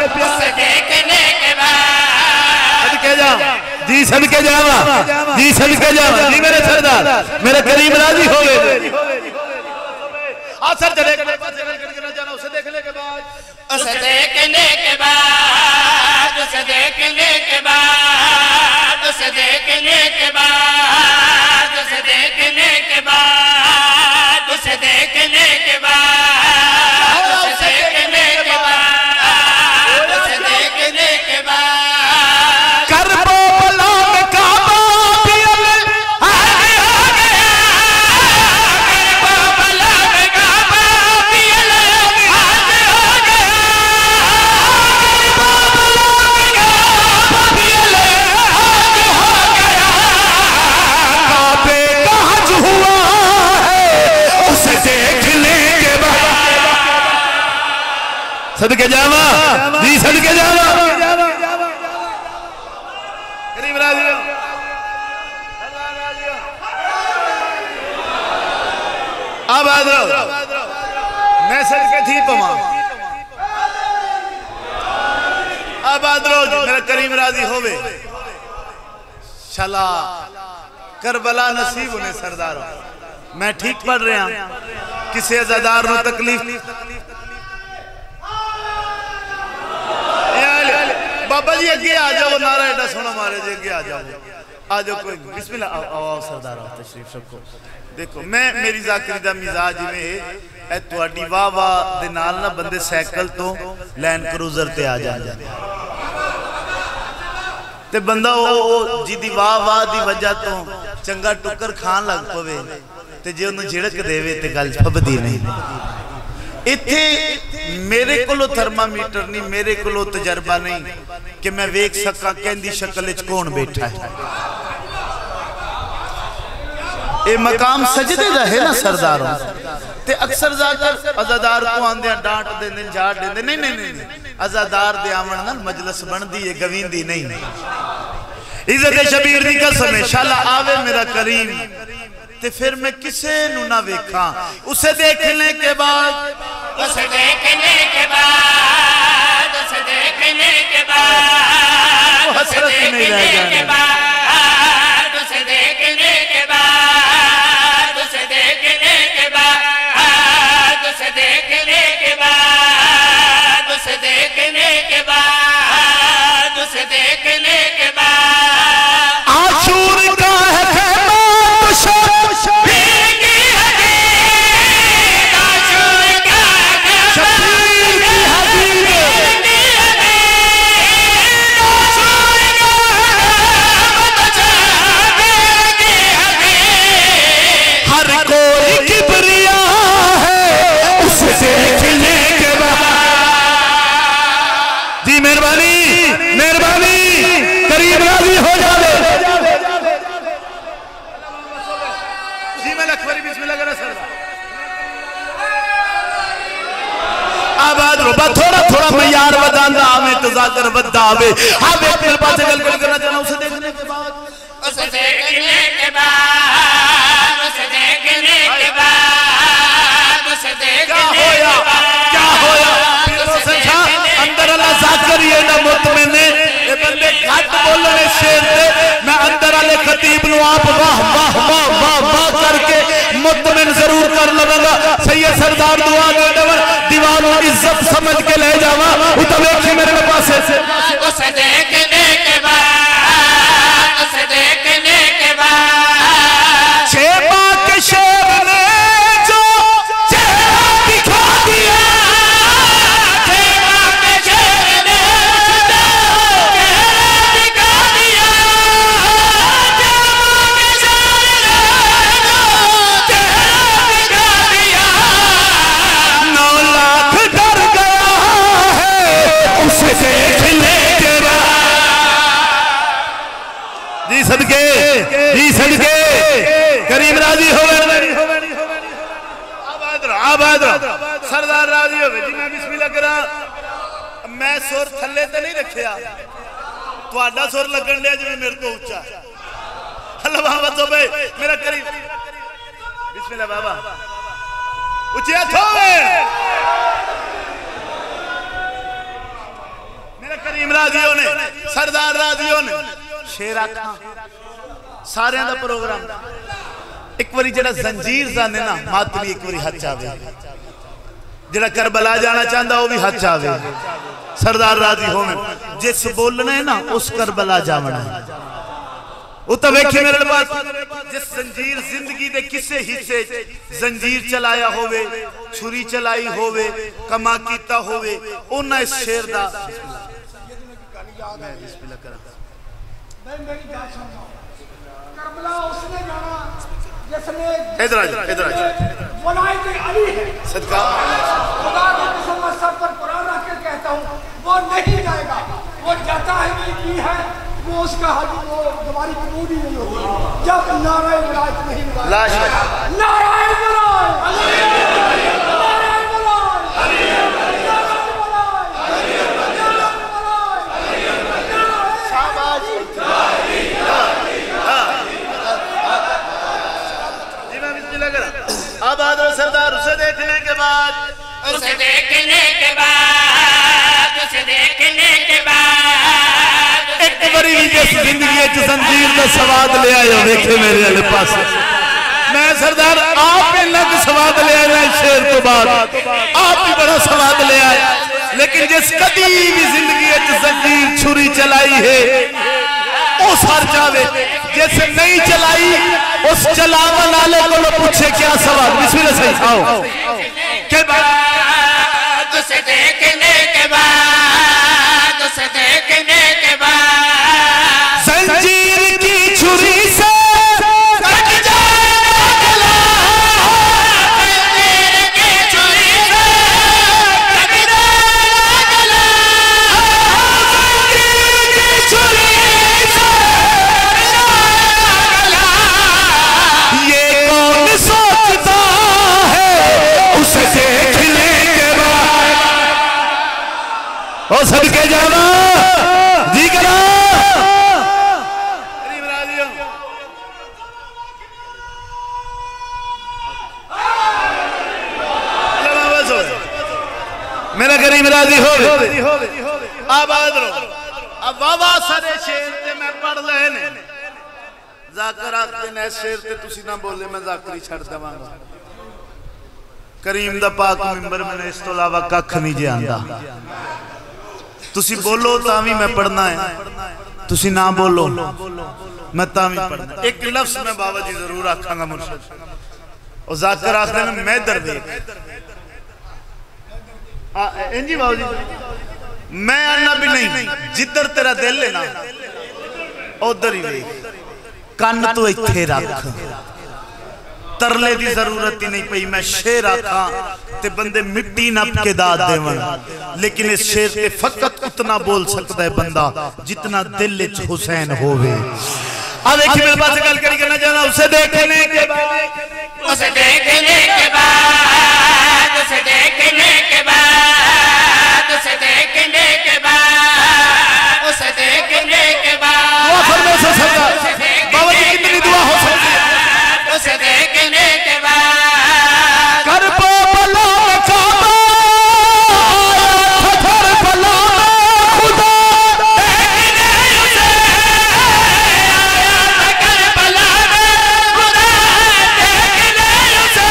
जी सदके जावा, जी सदके जावा, जी मेरे सरदार, मेरे करीम राजी हो गए। असर चले जाना उसे देखने के बाद, उसे देखने के बाद, उसे देखने के बाद, उसे देखने के बाद, उसे देखने के बाद, उसे देखने के बाद, उसे देखने के बाद, उसे देखने के बाद करबो बला काबा पियल आगे हो गया, करबो बला काबा पियल आगे हो गया, करबो बला काबा पियल आगे हो गया, काबे का हज हुआ है उसे देखने के बाद, सदके जावा, जी सदके जावा, करीम राजी हो, आबाद रहो, मैं सदके थी पवा, आबाद रहो, मेरा करीम राजी होवे, शला करबला नसीब उन्हें सरदार, मैं ठीक पढ़ रहा, किसी अज़ादार को तकलीफ, बाबा जी अगे आ जाओ, नारा एडा सोना मारे जी, अगे आ जाओ कोई बिस्मिल्लाह, आओ सरदार आओ, तशरीफ रखो। देखो मैं मेरी ज़ाकिर दा मिजाज इवें है, तुहाडी वाह वाह दे नाल ना बंदे साइकिल तो लैंड क्रूजर ते आ जांदे, ते बंदा ओ जिदी वाह वाह दी वजह तो चंगा टुकर खान लग पवे, ते जे उन्हें झिड़क देवे ते गल फबदी नहीं। इत्थे मेरे कोलो थर्मामीटर नहीं, मेरे कोलो तजर्बा नहीं कि मैं वेख सका कहंदी शक्ल विच कौन बैठा है। ये मकाम सजदे दा है ना सरदारों, ते अक्सर जाकर अज़ादार को आंदे डांट देंदे, झाड़ देंदे, नहीं नहीं नहीं, अज़ादार दे आवन नाल मजलिस बनदी है, गवींदी नहीं। इज्जत शबीर दी कसम है, शाला आवे मेरा करीम ते फिर मैं किसे नु ना वेखा, उसे देखने के बाद, उसे देखने के बाद, उसे देखने के बाद, उसे देखने के बाद, उसे देखने के बाद, उसे देखने के बाद, उसे देखने के बाद, उसे देखने के बाद, उसे देखने के बाद आशूर का है खैमा थोड़ा थोड़ा मयार बदांदा आवे तो जाकर बद्दा आवे, आवे दिल पासे गल करना चाहना, उसे देखने के बाद, उसे देखने के बाद, उसे देखने के बाद, उसे देखने के बाद क्या होया अंदर अल्लाह जाकर ये ना मुतमिन ने ये बंदे घट बोलने शेर दे, मैं अंदर वाले खतीब नु आप वाह वाह वाह वाह वाह करके मुतमिन जरूर कर लवांगा। सैयद सरदार दुआ दे देवन, दीवानों इज्जत समझ के ले जावा, उत देखी मेरे पास से, उसे देखने के बाद, उसे देखने के बाद शेबा के शेर ने जो चेहरा दिखा दिया, शेबा के शेर ने जो चेहरा दिखा दिया, शेबा के शेर ने जो चेहरा दिखा दिया, 9 लाख डर गया है उसे देखने के बाद। जी सदके, जी सदके, करीम राजी हो गए, आबाद रहो, सरदार राजी हो जी। मैं बिस्मिल्लाह करा। मैं सुर थले तो नहीं रखिया, तुहाडा सुर लगन लिया जिवें मेरे तो उच्चा। अल्लाह बाबा तो भाई मेरा करीब बिस्मिल्लाह बाबा उच्चे हाथ मेरा करीम राजियों ने सरदार राजियों ने शेर आखा सारे दा प्रोग्राम एक बारी जरा जंजीर जाने ना मातमी एक बारी हाथ आवे, जरा करबला जाना चाहता वो भी हाथ आवे। सरदार राजी होवे जिस बोलना है ना उस करबला जावना है। वो तो वेखे मेरे पास जिस जंजीर जिंदगी दे किसे हिस्से जंजीर चलाया होवे, छुरी चलाई होवे, कमा कीता होवे, उन्हें इस शेर दा मैं बिस्मिल्लाह करा। मैं मेरी बात सुनो, करबला उसने जाना जिसने इधर आ वलायत अली है सदका खुदा की कसम मैं सब पर कुरान रख के कहता हूँ वो नहीं जाएगा, वो जाता है नहीं है वो उसका हज वो तुम्हारी कबूल ही नहीं होगी जब नाराए वलायत नहीं होगा। नाराए अब आदर सरदार उसे देखने के बाद उसे देखने के बाद उसे देखने के बाद एक बड़ी जिस जिंदगी जंजीर का स्वाद ले आयो देखे मेरे वाले पास। मैं सरदार आप अलग स्वाद ले आया शेर तो बाद आप भी बड़ा स्वाद ले आए, लेकिन जिस कदी भी जिंदगी जंजीर छुरी चलाई है वो सर जावे, जैसे नहीं चलाई उस चलावन वाले को पूछे क्या सवाल। बिस्मिल्लाह सही आओ के बाद उसे देखने के बाद उसे देखने के बाद जंजीर की छुरी से कट जाएगा गला, जंजीर की छुरी से कट जाएगा गला, जंजीर की छुरी से कट जाएगा गला। ये कौन सोचता है उसे देखने के बाद ओ सदके जाना जी करा मेरा करीम राजी हो आबाद रहो। अब बाबा सारे शेर ते मैं पढ़ लेने जाकर आखते ने शेर ते तुसी ना बोले मैं जाकरी छड़ देवांगा। करीम दा पाक मिंबर मैंने इस तो अलावा कख नहीं जे आंदा। तुसी बोलो तावी मैं पढ़ना है, तुसी ना बोलो मैं तावी पढ़ना। एक लफ्ज मैं बाबा जी जरूर आखांगा मुर्शिद और जाकर आखते ने मैं दरवेश इंजी बाबू जी मैं आना भी नहीं, जिधर तेरा दिल है ना उधर ही वेख, कन तो इत्थे रख, तरले की जरूरत ही नहीं पई। मैं शेर आखा ते बंदे मिट्टी नप के दाद देवन, लेकिन इस शेर ते फकत उतना बोल सकता है बंदा जितना दिल विच हुसैन होवे। अब एक मेरे पास गल करी करना चाहना उसे देखने के बाद उसे देखने के बाद उसे देखने के बाद उसे देखने के बाद उसे देखने के बाद बाबा जी कितनी दुआ हो सकती है। उसे देखने के बाद कर पो बला काबा थर बला खुदा देखने उसे कर बला खुदा देखने उसे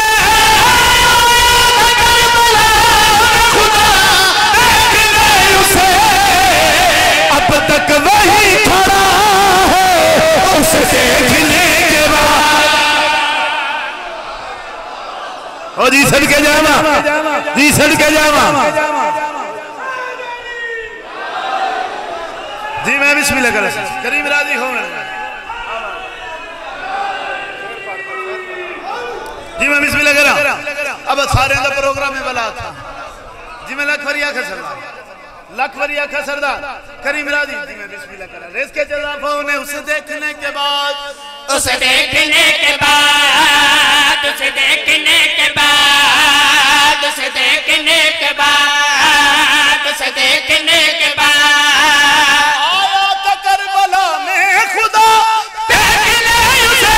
कर बला खुदा देखने उसे अब तक वही खड़ा है उसे देखने के बाद। ओ जी सदके जावा जी सदके जावा जी मैं बिस्मिल्लाह कर करीम राजी हो जी मैं बिस्मिल्लाह करा। अब सारे का प्रोग्राम है वाला था जी मैं लख वरी आखा सरदार लख वरी आखा सरदार करीम राजी जी मैं बिस्मिल्लाह करा। रेस के जलाफा ने उसे देखने के बाद उसे देखने के बाद उसे देखने के बाद बाद से देखने के बाद से देखने के बाद आया था करबला में खुदा देख ले उसे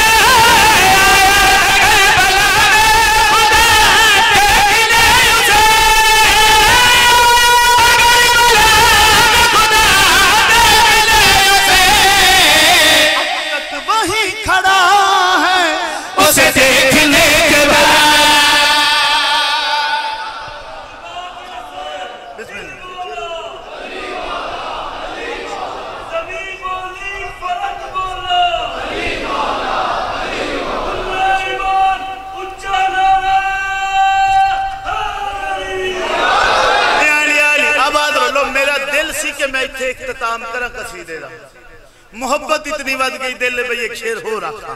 इख्तिताम करा कसीदे दा मोहब्बत इतनी वध गई दिल में एक शेर हो रखा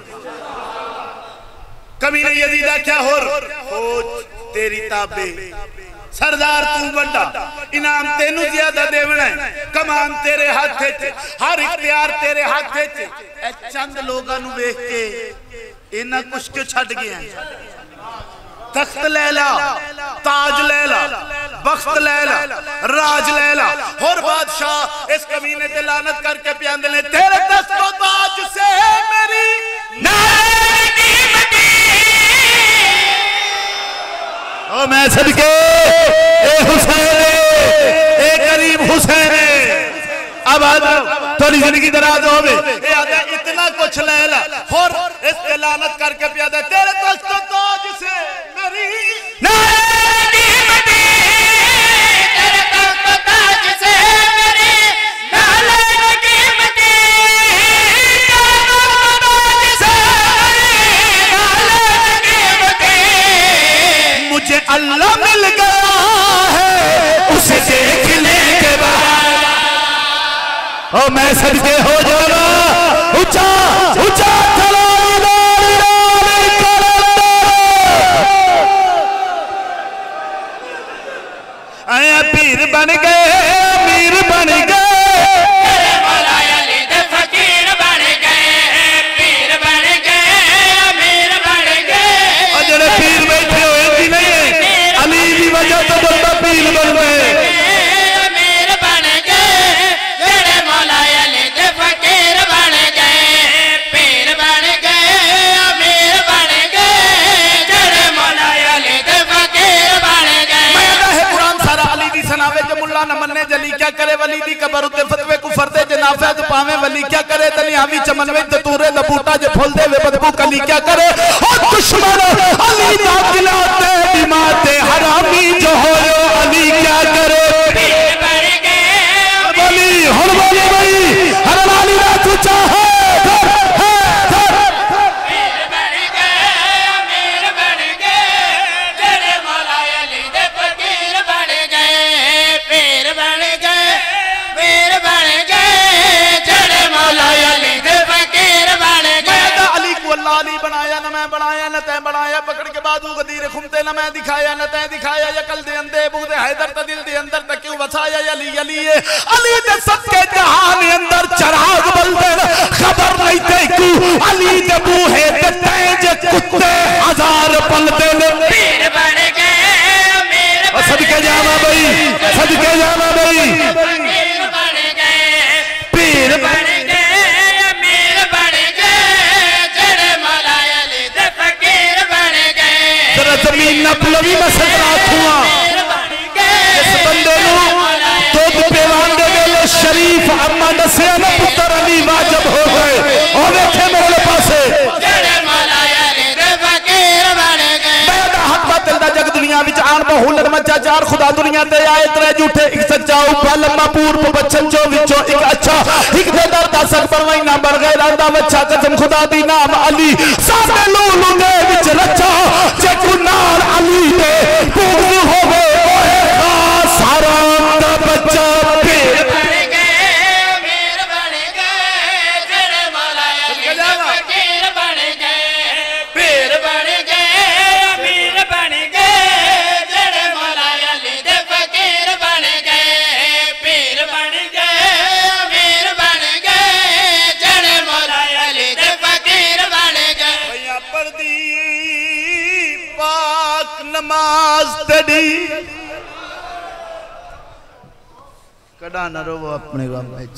कभी नहीं यजीदा क्या हो तेरी ताबे सरदार तू बड़ा इनाम तेनू ज्यादा देवना है कमान तेरे हाथ च हर इख्तियार तेरे हाथ च ए चंद लोगां नू वेख के इना कुछ क्यों छड़ गया तख्त ले ला ताज ले ला बख्त ले ला राज ले ला और बादशाह इस कमीने ते लानत करके प्यांदे ने तेरे तख्त को ताज से मेरी नारायणी मटी ओ मैं सदके ए हुसैन ए करीम हुसैन अब थोड़ी जिंदगी दराज होवे ए आदा इतना कुछ ले ला और इस पे लानत करके प्यादा तेरे तख्त को ताज से मेरी नारायणी मटी तेरे तख्त को ताज से मेरी नारायणी मटी ताज से नारायणी मटी मुझे अल्लाह मिल गया है उसे देखने के बाद ओ मैं सदके हो जाना ऊंचा ऊंचा चलो आया पीर बन गए अमीर बन गए मौला अली दे फकीर बन गए पीर बन गए अमीर बन गए और जेड़े पीर बैठे हुए भी नहीं है अली की वजह तो बंदा पीर बन गए अमीर बन गए जेड़े मौला अली दे फकीर बन गए पीर बन गए अमीर बन गए जेड़े मौला अली दे फकीर बन गए मैं है कुरान सारा अली दी सनावे जे मुल्ला न मन्ने जली क्या करे वली दी कबर उते फतवे को फरदे जे नाफिज पावे वली क्या करे तनियावी चमन में ततूरे द बूटा जे फूल दे वे बदबू कली क्या करे और दुश्मन अली दा दिलाते दिमाते हरामी जो होयो अली क्या करे पीर बन गए वली हुन बोले भाई हर वाली दा तुचा है पीर बन गए अमीर बन गए जेड़े मौला अली दे फकीर बन गए पीर बन गए पीर बन गए जेड़े मौला अली दे फकीर बन गए अली को अल्लाह अली बनाया न मैं बनाया न तै बनाया पकड़ के बाजू गदीर खुमते न मैं दिखाया न तै दिखाया यकल दे अंदे बुगदे हैदर त दिल दे अंदर तक क्यों वसाया अली अली अली दे सबके जहान अंदर चराग बलदे खबर नहीं ते तू अली दे बूहे ते तै जे कुत्ते हजार पलदे ने पीर बन गए अमीर बन सदके जावा भाई सदके जावा भाई फकीर बन गए पीर बन गए अमीर बन गए जेड़े मौला अली दे फकीर बन गए जरा जमीन न पुलवी में सकरात हुआ पीर बन गए इस बंदे नु दूध पिलाने वेले शरीफ अम्मा दसे न पुत्र अली वाजिब हो गए और देखे मेरे पासे जेड़े मौला अली दे फकीर बन गए मैं हक बातिल दा जग दुनिया विच आन बहुलत मचा चार खुदा दुनिया ते आए त्रै झूठे एक सच्चा उपर लम्मा पूर्व बच्चन जो विचो एक अच्छा एक दे दर दा सक परवाई ना बर गए रादा बच्चा कसम खुदा दी नाम अली सामने लूलू दे विच रचा जे कुनाल अली दे पूर्ण होवे ओए खास हराम दा बच्चा पीर बन गए अमीर बन गए जेड़े मौला अली दे फकीर बन गए पीर बन गए अमीर बन गए जेड़े मौला अली दे फकीर बन गए पीर बन गए अमीर बन गए जेड़े मौला अली दे फकीर बन गए भैया पर्दी पाक नमाज नमाज तेरी कड़ा न रोवो अपने गम में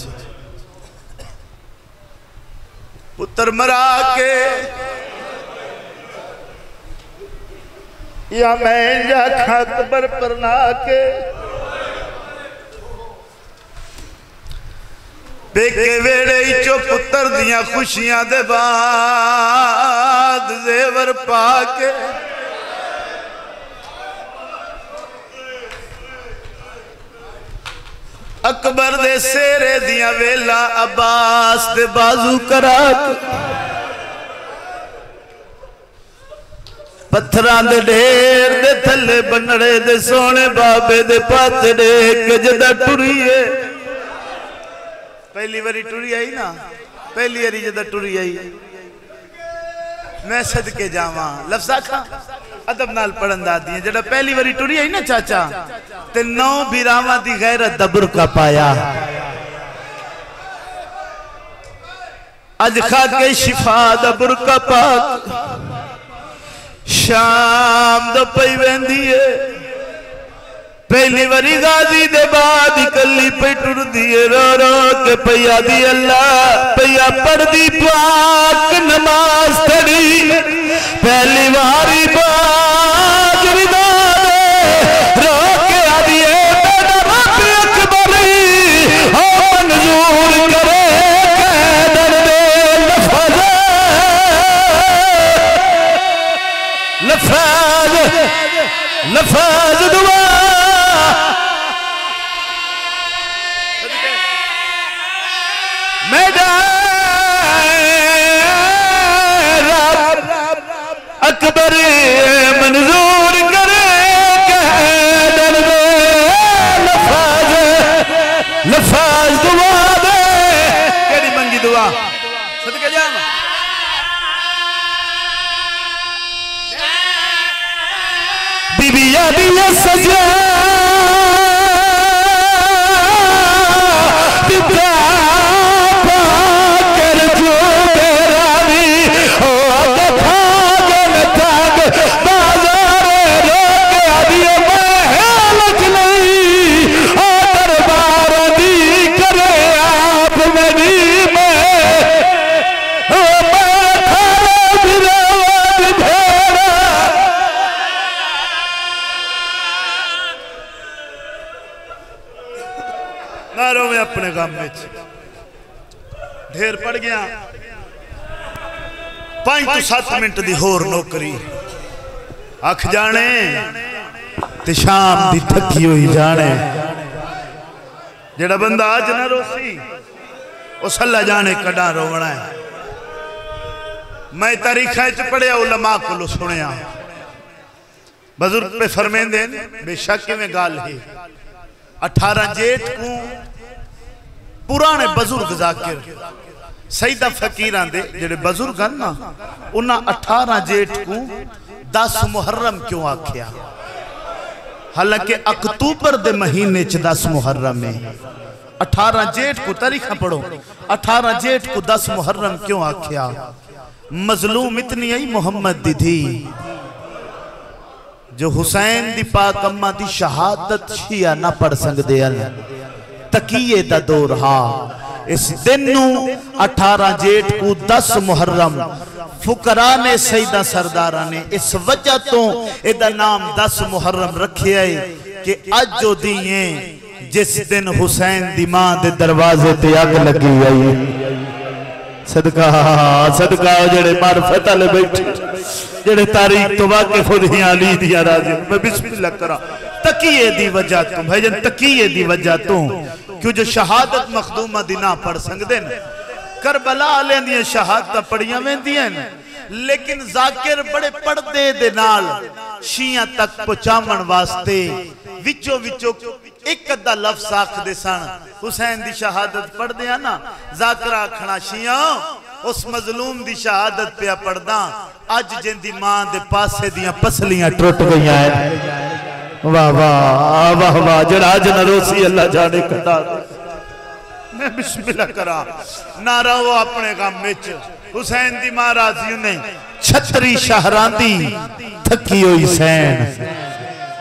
पुत्र मरा के या मैं जा खबर पर ना के बेके वेड़े चो पुत्र दिया खुशियां दे बाद जेवर पाके अकबर दे सेरे दिया वेला अब्बास दे बाजू करा पत्थरां दे ढेर दे थले बनड़े दे सोने बाबे दे पातड़े गजदा टुरीए पहली बारी टुरी आई ना पहली बारी जदा टुरी आई मैं सदके जावा लफ्ज़ आखा अदब नाल पढ़न दादी है जड़ा पहली बारी टुरी आई ना चाचा ते 9 बिरावां दी गैरत दबर का पाया अज खा के शिफा दबर का पाक शाम द पई वेंदी है पहली बारी गाजी दे बाद कली पे टुर दिए रो रो के पैया दी अल्लाह पैया पढ़ दी पाक नमाज तेरी पहली बारी बाज विदा दे रो के आदि मेरा रब अकबरी हो मंजूर करे कैदर दे लफाज लफाज दुआ अकबर मंजूर करे कैदर दे लफाज लफाज दुआ दे केड़ी मंगी दुआ सदके जा बीबिया दिया सजा अपने काम में ढेर पड़ गया 5 तो 7 मिनट दी होर नौकरी अख जाने ते शाम दी थकी हुई जाने जेड़ा बंदा आज ना रोसी उस अल्लाह जाने कड़ा रोवना है मैं तारीखा च पढ़िया उलमा को सुनिया बुजुर्ग पे फरमेंदे बेशक में गाल है 18 जेठ को पुराने बुजुर्ग जाकिर सईदा फकीरां दे जेड़े बुजुर्ग हैं ना उन्हां 18 जेठ को 10 मुहर्रम क्यों आख्या हालांकि अक्तूबर दे महीने च 10 मुहर्रम है 18 जेठ को तारीखा पढ़ो 18 जेठ को 10 मुहर्रम क्यों आख्या मजलूम इतनी आई मोहम्मद दी थी जो हुसैन दी पाक अम्मा दी शहादत शिया ना पढ़ सकदे हैं तकिए दा दौर हा इस दिन 18 जेठ को 10 मुहर्रम फुकरा ने सईदा सरदारा ने इस वजह तो एदा नाम 10 मुहर्रम रखे है कि अज जो दिए जिस दिन हुसैन दी मां दे दरवाजे ते अग लगी आई सदका सदका जेड़े मार्फत वाले बैठे जेड़े तारीख तो वाकिफ होदियां अली दी राजी मैं बिस्मिल्लाह करा तकिए दी वजह तो भाईजान तकिए दी वजह तो क्यों जो शहादत मखदूमा दी ना पढ़ सकते हैं करबला वाले दी शहादत पढ़ियां वेंदियां लेकिन जाकिर बड़े पर्दे दे नाल शिया तक पहुंचावन वास्ते विचो विचो एक अद्धा लफ्ज आखदे सन हुसैन दी शहादत पढ़दे हैं ना जाकिर आखना शिया उस मजलूम दी शहादत पे पढ़दा अज जिंदी मां दे पासे दियां पसलियां टुट गईयां हैं वाह वाह वाह वाह जड़ा अज नरोसी अल्लाह जाने कटा मैं बिस्मिल्लाह करा नारा वो अपने काम में हुसैन दी महाराजी ने छतरी शहरांदी थकी हुई सैन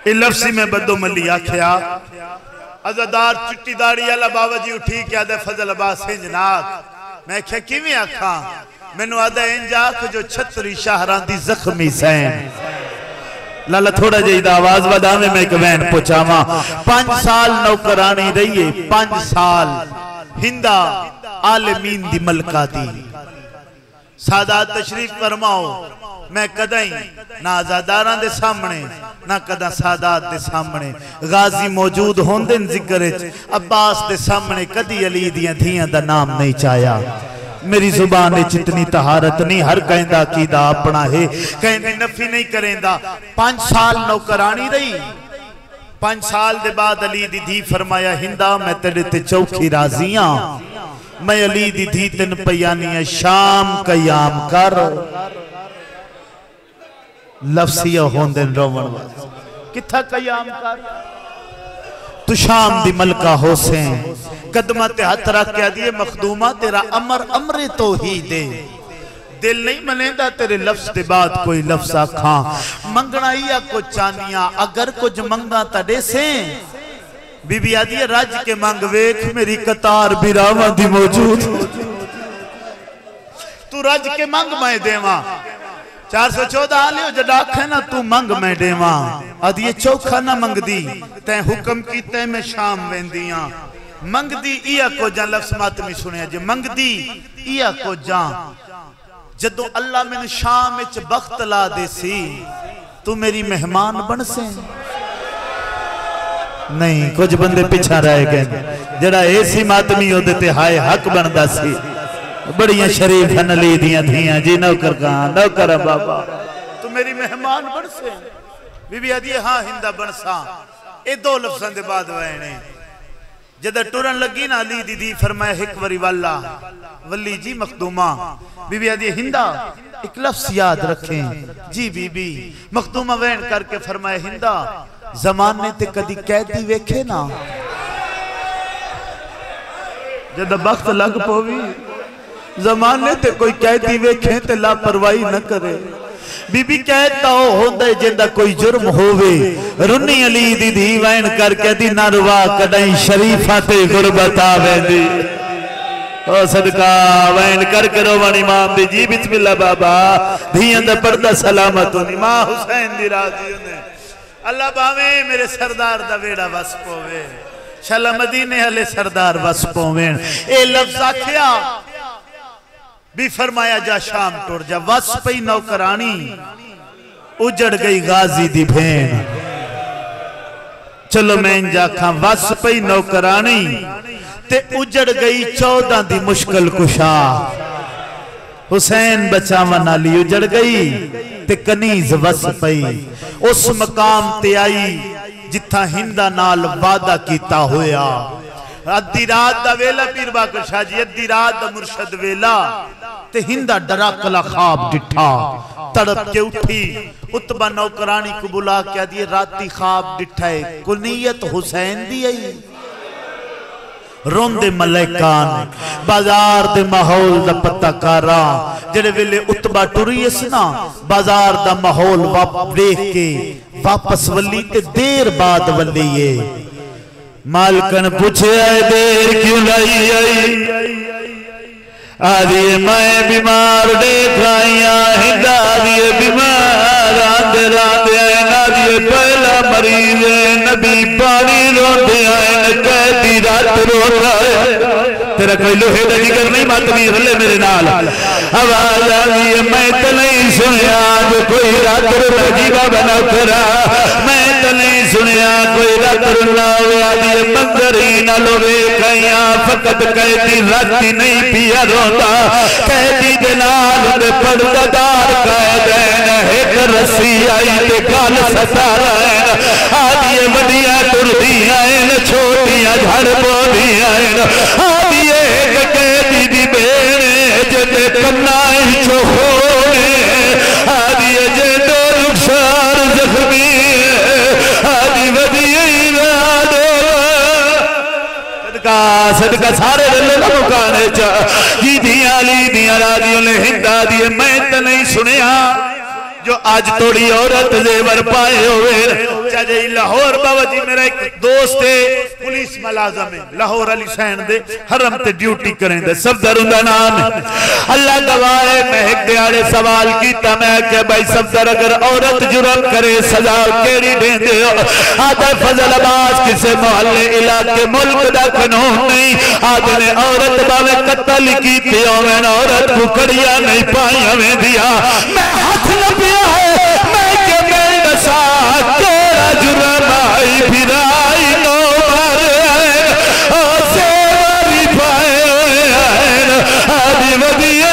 ये लफ्सी में बदो मली आख्या अज़ादार चिट्टी दाड़ी वाला बाबा जी उठी क्या दे फजल अब्बास इंजनाक मैं क्या किवें आखा मैनू आदा इंज आख जो छतरी शाहरां दी जख्मी सैन लाला थोड़ा जी आवाज बदावे मैं एक बहन पुछावा 5 साल नौकरानी रही है 5 साल हिंदा आलमीन दी मलका दी सादात तशरीफ फरमाओ मैं कदई ना आजादारां दे सामने ना कदा सादात दे सामने गाजी मौजूद होंदे जिक्र अब्बास दे सामने कदी अली दियां धियां दा नाम नहीं चाया मेरी जुबान इतनी तहारत नहीं हर कहंदा अकीदा अपना है कहंदे नफी नहीं करेंदा 5 साल नौकरानी रही 5 साल दे बाद अली दी धी फरमाया हिंदा मैं तेरे ते चौखी राजी हां मैं अली दी धी तेन पयानी है शाम कयाम कर लफ्सिया होंदे रोवन किथा कयाम कर तू शाम दी मलका होसें कदमा ते हाथ रख के दिए मखदूमा तेरा अमर अमरे तो ही दे दिल नहीं मनेंदा तेरे लफ्ज के बाद कोई लफ्ज आखा मंगना या को चानिया अगर कुछ मंगा तड़े से बीबी आदि रज के मंग वेख मेरी कतार बिरावा दी मौजूद तू रज के मंग मैं देवा 414 लियो जड़ा आखे ना तू मंग मैं देवा आदि चौखा ना मंगदी तै हुक्म कीते मैं शाम वेंदियां मंगदी इया को जा लफ्ज मातमी सुनिया जे मंगदी इया को जा जदों अल्लाह मैनू शाम विच बख्त ला दे सी तू मेरी मेहमान बन से नहीं कुछ बंदे पिछा रह गए जड़ा ऐसी मातमी ओदे ते हाय हक बनदा सी बड़ियां शरीफ अली दियां धियां जी नौकर का नौकर बाबा तू मेरी मेहमान बन से बीबी आदि हां हिंदा बनसा ए 2 लफ्जां दे बाद वैने जद टुरन लगी ना अली दी दी फरमाया एक बारी वाला वली जी मखदूमा बीबी आदि हिंदा एक लफ्ज याद रखें जी बीबी मखदूमा वैन करके फरमाया हिंदा जमाने ते कदी कैदी वेखे ना जद वक्त लग पवी जमाने ते कोई कैदी वेखे ते लापरवाही न करे बीबी कहता हो होंदे जिंदा कोई जुर्म होवे रुन्नी अली दी धी वैन करके दी नरवा कदई शरीफा ते गुरबत आवेंदी ओ सदका वैन करके रोवन इमाम दी जी बिस्मिल्लाह बाबा धियां दा पर्दा सलामत होनी मां हुसैन दी राजी होने अल्लाह बावे मेरे सरदार दा वेड़ा वस पोवे शला मदीने हले सरदार वस पोवेन ए लफ्ज आखिया भी फरमाया जा शाम टुर जा वस पई नौकरानी उजड़ गई गाजी दी भेन चलो मैं जाखा वस पई नौकरानी ते उजड़ गई 14 दी मुश्किल कुशा हुसैन बचावन वाली उजड़ गई ते कनीज वस पई उस मकाम ते आई जिथा हिंदा नाल वादा कीता होया अद्धी रात दा वेला पीर बाकर शाह जी अद्धी रात दा मुर्शद वेला ते हिंदा डरा कला ख्वाब डिठा तड़प के उठी उत्बा नौकरानी को बुला के दिए राती ख्वाब डिठा है कुनियत हुसैन दी आई रोंदे मलैकान बाजार दे माहौल दा पता कारा जेड़े वेले उत्बा टुरीस ना बाजार दा माहौल देख के वापस वली ते देर बाद वली है मालकन पूछे देर क्यों लाई आई आदि मैं बीमार देखाइया हिंदा दिए बीमार आंदे रांदे नादिए पहला मरीज नबी पानी रोंदे आए कैदी रात रोता है तेरा कोई लोहे का जिक्र नहीं मातमी रले मेरे नाल आवाज आई मैं तो नहीं सुनिया जो कोई रात रोता जीवा बना करा मैं तो नहीं सुनिया कोई रात रोना आदि मंजर ही ना लोगे कहिया फकत कैदी राती नहीं पिया रोता कैदी दे नाल दे पर्दादार कैदैन एक रस्सी आई ते गल सता रहन आदि वडिया टुरदियां न छोटियां झड़ बोलियां आदि एक कैदी दी बेण जे कन्ना चो होने आदि जे दो रुखसार जख्मी आदि वडिया सदका सदका सारे मुकाने चा जी दिया ली दिया राजियों ने हिंदा दिए मैं तो नहीं सुनिया जो आज थोड़ी औरत जेवर पाए हुए चाहे लाहौर बाबा जी मेरा एक दोस्त है पुलिस मुलाजम है लाहौर अली सैन दे हरम ते ड्यूटी करेंदे सफदर उनका नाम है अल्लाह गवाह है मैं एक दिहाड़े सवाल कीता मैं कि भाई सफदर अगर औरत जुर्म करे सजा केड़ी देंदे हो आदा फजल अब्बास किसे मोहल्ले इलाके मुल्क दा कानून नहीं आदे ने औरत बावे कत्ल कीती होवे औरत को कड़िया नहीं पाईया में दिया मैं हाथ लपिया है मैं के मैं दसा तेरा जुर्म आई फिराई नो मारे ओ सेवारी पाए आदि वदिया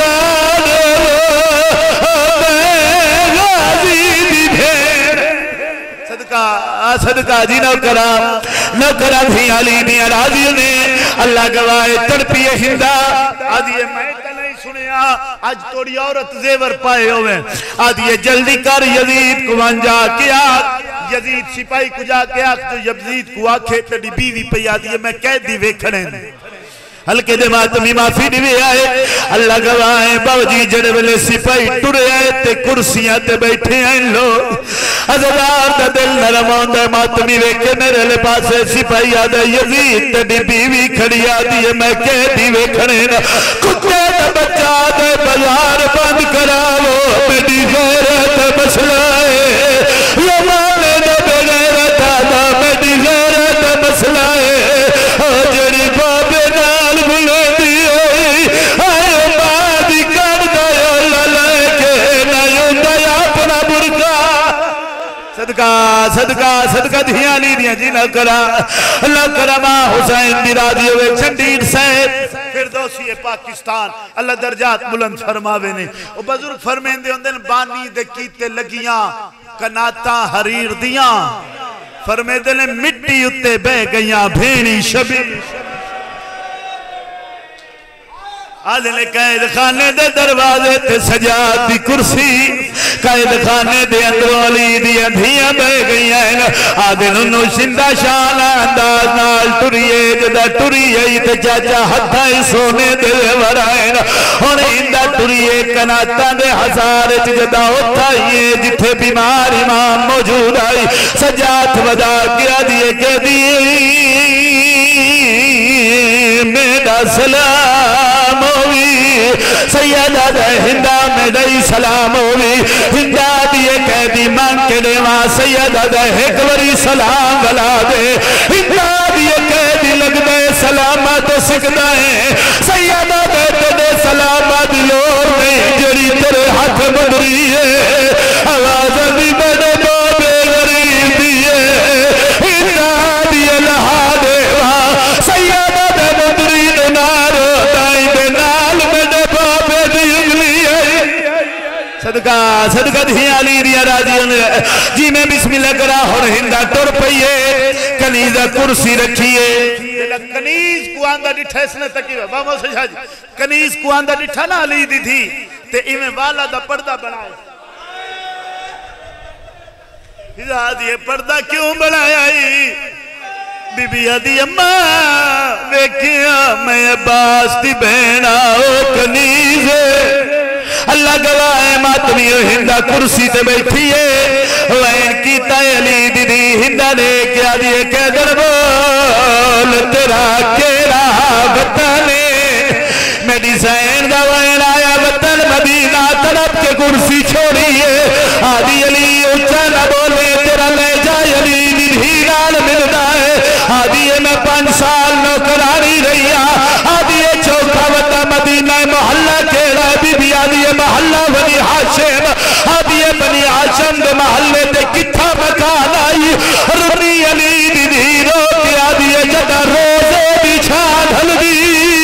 सदका जी नौकरा थी अली दी राजी ने अल्लाह गवाए तड़पी हिंदा आदि मैं तो नहीं सुनिया आज थोड़ी औरत जेवर पाए होवे आदि जल्दी कर यजीद को अंजा किया यजीद सिपाही को जाके आख तो यजीद को आखे तेरी बीवी पे आदि मैं कैदी वेखणे हल्के दे मातमी माफी दिवे आए अल्लाह गवाए बाबूजी जड़े वेले सिपाही टुरे आए ते कुर्सियां ते बैठे हैं लोग अज़दार दा दिल नरम होंदा मातमी वेखे मेरे ले पासे सिपाही आदे यजीद तेरी बीवी खड़ी आदी है मैं कैदी वेखणे ना कुत्ते दा बच्चा दे बाजार बंद करावो मेरी गैरत मसला है ये माने दे बेगैरत आदा मेरी गैरत मसला है ओ जड़ी बाबे नाल बुलंदी होई आए बादी कर दो लले के ना युंदा अपना बुरका सदका सदका सदका धिया ली दिया जी ना करा मां हुसैन दी राजी होवे चंडीर साहब फिरदौसी पाकिस्तान अल्लाह दर्जात बुलंद फरमावे ने ओ बुजुर्ग फरमांदे होंदे ने बानी दे कीते लगियां कनाता हरीर दियां फरमांदे ने मिट्टी उत्ते बह गईयां भेणी शबी आदे ने कैद खाने दे दरवाजे ते सजाद दी कुर्सी कैद खाने दे अंदरों अली दी धियां बह गईयां आदे नु सिंधा शान अंदाज नाल टुरिए जदा टुरी आई ते चाचा हत्था ही सोने दे वराए हुण इंदा टुरिए कनातां दे हजार च जदा उत्था ही जिथे बीमार इमाम मौजूद आई सजाद वदा गया दिए के दी मेरा सलाम सैयदा हिंदा में दई सलाम होवी हिंदा दिए कैदी मांग के देवा सैयदा एक बारी सलाम गला दे हिंदा दिए कैदी लग दे सलामत सिकदा है सैयदा दे सलामत लोर नहीं जड़ी तेरे हाथ मुदरी है आवाज भी बड़े बाबे गरीब दिए हिंदा दिए लहा देवा सैयदा दे मुदरी ने नारो दाई दे नाल मेरे बाबे दी उंगली है सदका सदका धिया ली दिया राजी ने जी मैं बिस्मिल्लाह करा और हिंदा टुर पईए कनीजा कुर्सी रखिए कनीज को आंदा डिठा इसने तक बाबा सजा जी कनीज को आंदा डिठा ना अली दी थी ते इवें वाला दा पर्दा बनाया इजाद ये पर्दा क्यों बनाया बीबी आदि अम्मा वेखिया मैं अब्बास दी बहना ओ कनीज अल्लाह गवाह है मातमी हिंदा कुर्सी ते बैठी है वैन कीता अली दीदी हिंदा ने क्या दिए कैदर बोल तेरा केरा वतन मेरी सैन दा वैन आया वतन मदीना तड़प के कुर्सी छोड़ी है आदि अली ऊंचा ना बोले तेरा ले जा अली दीदी नाल मिलदा है आदि मैं 5 साल नौकरानी रही आदि चौथा वता मदीना मोहल्ला केड़ा बीबी आदि महल्ला बनी हाशिम आदि बनी हाशिम दे महल्ले ते किथा मकान आई रुनी अली दी रो के आदि जदा रोजे दी छा ढलदी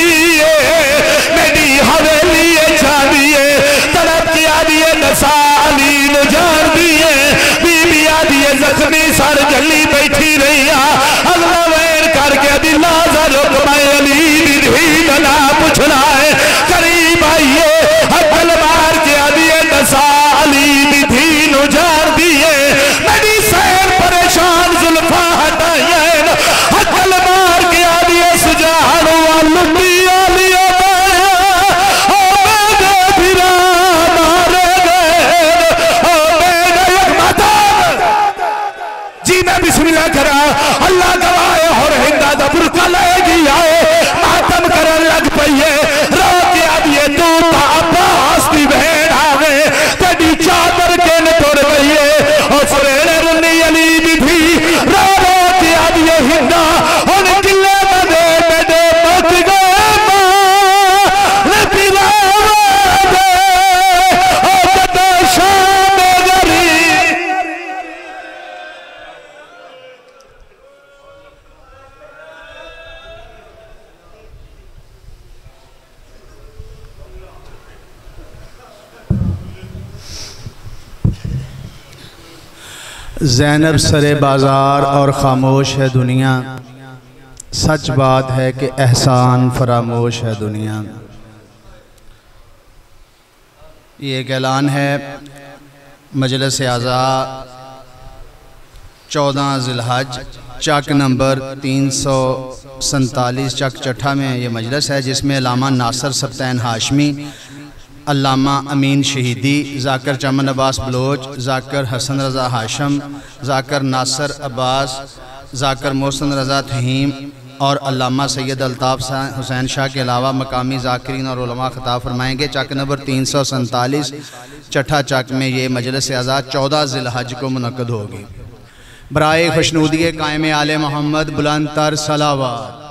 मेरी हवेली छादी तड़प के आदि नसा अली न जान दी बीबी आदि जख्मी सर जली बैठी रही अगला वैर करके अभी लाजा रुक मैं अली दी ना पूछना है करीब आइए हकल मार के आदि नसा अली दी नुजार दिए मेरी सैर परेशान जुल्फा हटाइए हकल मार के आदि सुजान लुटी आलिया बिस्मिल्लाह करा अल्लाह गवाए और हिंदा दा बुरका लेगी आए मातम करन लग पईए रो के अब ये तू ता अब्बास दी बहन आवे तेरी चादर के न तोड़ गईए और सवेरे रुन्नी अली भी थी रो रो के अब ये हिंदा उन किले बदे बदे पहुंच गए मां पिला दे और बदे शाम गरी ज़ैनब सरे बाजार और खामोश है दुनिया, सच बात है कि एहसान फरामोश है दुनिया। ये एक ऐलान है मजलिस आज़ा 14 ज़िलहज चक नंबर 347 चक चट्ठा में ये मजलिस है, जिसमें अल्लामा नासर सब्तैन हाशमी, अल्लामा अमीन शहीदी, ज़ाकिर चमन अब्बास बलोच, ज़ाकिर हसन रज़ा हाशम, ज़ाकिर नासर अब्बास, ज़ाकिर मोहसिन रज़ा थहीम और अल्लामा सैयद अल्ताफ़ हुसैन शाह के अलावा मकामी ज़ाकिरीन और उलमा ख़िताब फरमाएंगे। चक नंबर 347 चट्ठा चक में ये मजलिस आज़ा 14 ज़िलहज को मुनक़्क़द होगी। बराए खुशनूदी कायम आले मोहम्मद बुलंद तर सलावत।